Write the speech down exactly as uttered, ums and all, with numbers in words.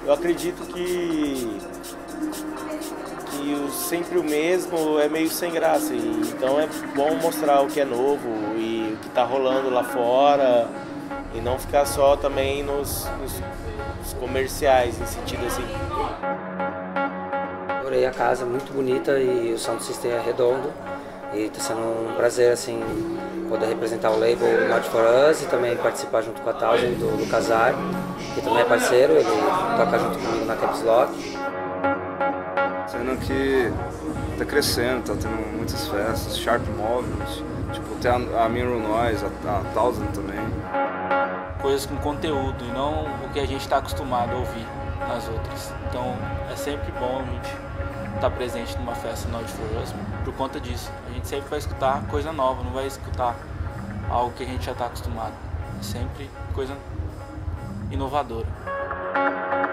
eu acredito que, que o sempre o mesmo é meio sem graça, e, então é bom mostrar o que é novo e o que está rolando lá fora e não ficar só também nos, nos, nos comerciais, em sentido assim. Adorei a casa, muito bonita e o sound system é redondo e está sendo um prazer assim poder representar o label Not For Us e também participar junto com a Thousand do, do Casar, que também é parceiro, ele toca junto comigo na Caps Lock. Sendo que tá crescendo, tá tendo muitas festas, Sharp Movement, tipo, tem a, a Mirror Noise, a, a Thousand também. Coisas com conteúdo e não o que a gente está acostumado a ouvir nas outras. Então é sempre bom a gente estar presente numa festa Not For Us por conta disso. A gente sempre vai escutar coisa nova, não vai escutar algo que a gente já está acostumado. É sempre coisa inovadora.